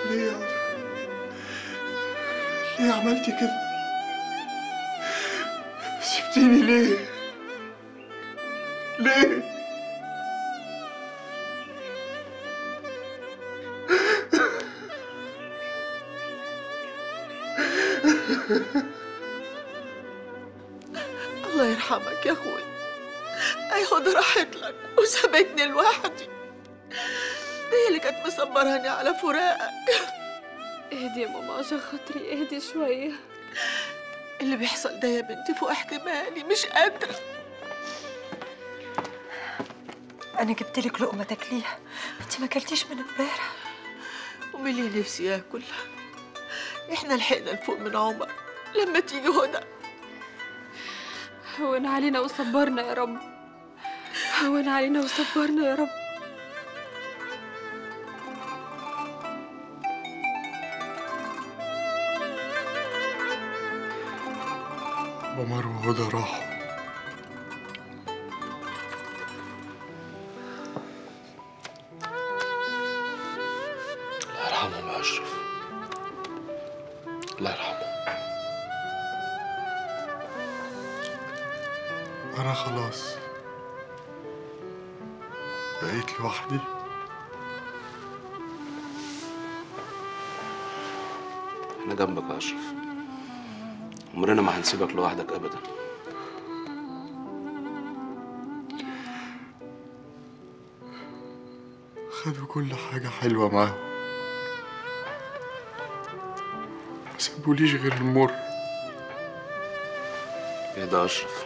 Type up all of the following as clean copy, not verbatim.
ليه يا رب؟ ليه عملتي كده؟ سبتيني ليه؟ ليه؟ الله يرحمك يا اخوي. هدى راحت لك وسابتني لوحدي. هي اللي كانت مصبراني على فراقك. اهدي يا ماما عشان خاطري، اهدي شوية. اللي بيحصل ده يا بنتي فوق احتمالي، مش قادرة. أنا جبتلك لقمة تاكليها، أنت ما أكلتيش من امبارح. ومين اللي نفسي ياكل؟ احنا لحقنا نفوق من عمر لما تيجي هدى. هون علينا وصبرنا يا رب، هون علينا وصبرنا يا رب. عمر وهدى راحوا. الله يرحمهم يا أشرف، الله يرحمهم. أنا خلاص بقيت لوحدي. احنا جنبك يا أشرف، عمرنا ما هنسيبك لوحدك أبدا. خدوا كل حاجة حلوة معاهم، ما سابوليش غير المر. اهدى يا أشرف،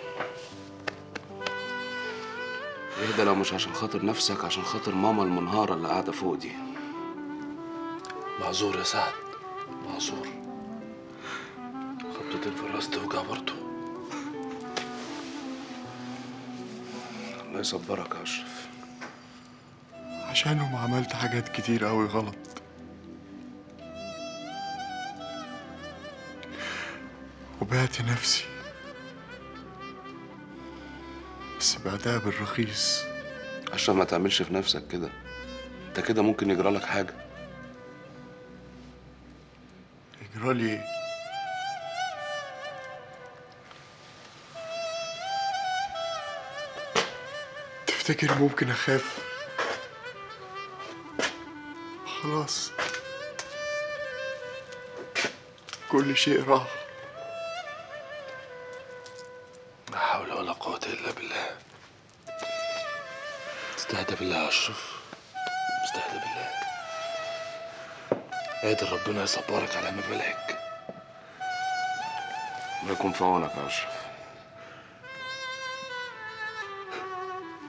اهدى، لو مش عشان خاطر نفسك عشان خاطر ماما المنهارة اللي قاعدة فوق دي. معذور يا سعد، معذور. خبطتين في الراس توجع برضه. الله يصبرك يا أشرف. عشانهم عملت حاجات كتير أوي غلط، وبعت نفسي، بس بعتها بالرخيص. عشان ما تعملش في نفسك كده، انت كده ممكن يجرالك حاجة. يجرالي ايه؟ تفتكر ممكن أخاف؟ خلاص كل شيء راح. لا حول ولا قوة إلا بالله. استهدى بالله يا أشرف، استهدى بالله. قادر ربنا يصبرك على ما بلاك. الله يكون في عونك يا أشرف.